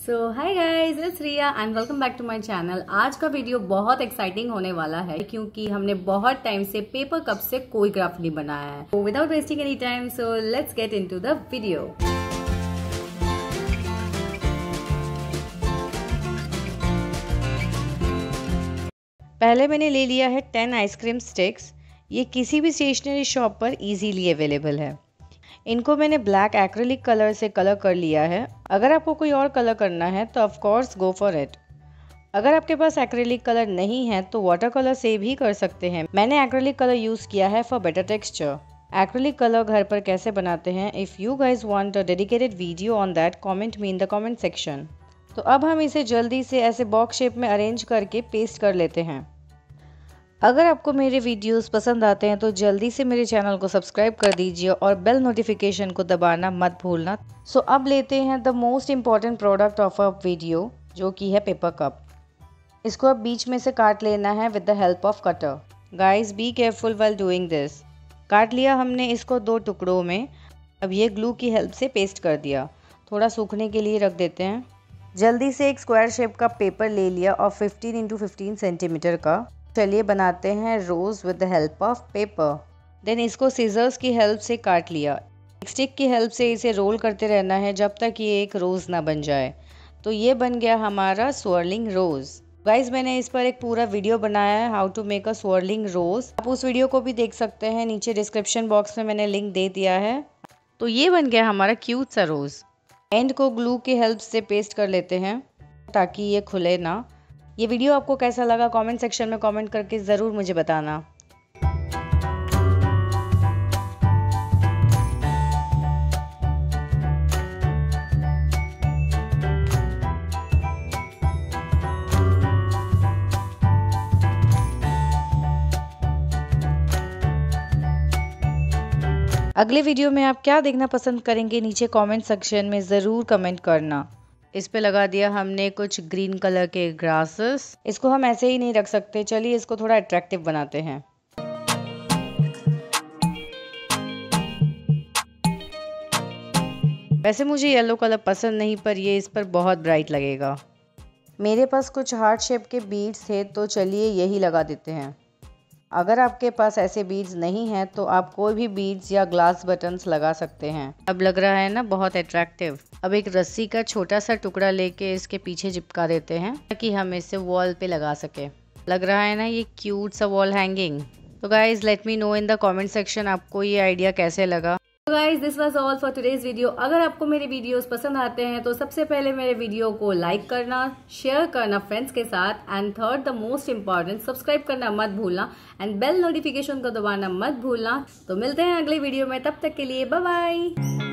So hi guys, it's Riya and welcome back to my channel. आज का video बहुत exciting होने वाला है क्योंकि हमने बहुत टाइम से पेपर कप से कोई क्राफ्ट नहीं बनाया है। तो without wasting any time, so let's get into the video. पहले मैंने ले लिया है 10 आइसक्रीम स्टिक्स। ये किसी भी स्टेशनरी शॉप पर इजीली अवेलेबल है। इनको मैंने ब्लैक एक्रिलिक कलर से कलर कर लिया है। अगर आपको कोई और कलर करना है तो of course go for it. अगर आपके पास एक्रिलिक कलर नहीं है तो वाटर कलर से भी कर सकते हैं। मैंने एक्रिलिक कलर यूज़ किया है for better texture. Acrylic colour घर पर कैसे बनाते हैं, if you guys want a dedicated video on that, comment me in the comment section. तो अब हम इसे जल्दी से ऐसे बॉक्स शेप में अरेंज करके पेस्ट कर लेते हैं। अगर आपको मेरे वीडियोस पसंद आते हैं तो जल्दी से मेरे चैनल को सब्सक्राइब कर दीजिए और बेल नोटिफिकेशन को दबाना मत भूलना। सो अब लेते हैं the most important product of a video, जो कि है पेपर कप। इसको अब बीच में से काट लेना है with the help of cutter. Guys be careful while doing this. काट लिया हमने इसको 2 टुकड़ों में। अब ये ग्लू की हेल्प से पेस्ट कर दिया। थोड़ा सूखने के लिए रख देते हैं। जल्दी से एक स्क्वायर शेप का पेपर ले लिया और 15 × 15 सेंटीमीटर का। चलिए बनाते हैं rose with the help of paper. Then इसको सीजर्स की हेल्प से काट लिया। एक स्टिक की हेल्प से इसे रोल करते रहना है जब तक ये एक रोज ना बन जाए। तो ये बन गया हमारा swirling रोज। गाइज मैंने इस पर एक पूरा वीडियो बनाया है, how to make a swirling rose. आप उस वीडियो को भी देख सकते हैं, नीचे डिस्क्रिप्शन बॉक्स में मैंने लिंक दे दिया है। तो ये बन गया हमारा क्यूट सा रोज। एंड को ग्लू की हेल्प से पेस्ट कर लेते हैं ताकि ये खुले ना। ये वीडियो आपको कैसा लगा कमेंट सेक्शन में कमेंट करके ज़रूर मुझे बताना। अगले वीडियो में आप क्या देखना पसंद करेंगे, नीचे कमेंट सेक्शन में ज़रूर कमेंट करना। इस पे लगा दिया हमने कुछ ग्रीन कलर के ग्रासेस। इसको हम ऐसे ही नहीं रख सकते, चलिए इसको थोड़ा अट्रैक्टिव बनाते हैं। वैसे मुझे येलो कलर पसंद नहीं, पर ये इस पर बहुत ब्राइट लगेगा। मेरे पास कुछ हार्ट शेप के बीड्स थे तो चलिए यही लगा देते हैं। अगर आपके पास ऐसे बीड्स नहीं हैं तो आप कोई भी बीड्स या ग्लास बटन्स लगा सकते हैं। अब लग रहा है ना बहुत अट्रैक्टिव। अब एक रस्सी का छोटा सा टुकड़ा लेके इसके पीछे चिपका देते हैं ताकि हम इसे वॉल पे लगा सके। लग रहा है ना ये क्यूट सा वॉल हैंगिंग। तो guys let me know in the comment section आपको ये आइडिया कैसे लगा। Guys this was all for today's video. अगर आपको मेरे वीडियोस पसंद आते हैं तो सबसे पहले मेरे वीडियो को लाइक करना, शेयर करना फ्रेंड्स के साथ, and third the most important, subscribe करना मत भूलना एंड बेल नोटिफिकेशन को दबाना मत भूलना। तो मिलते हैं अगले वीडियो में, तब तक के लिए बाय बाय।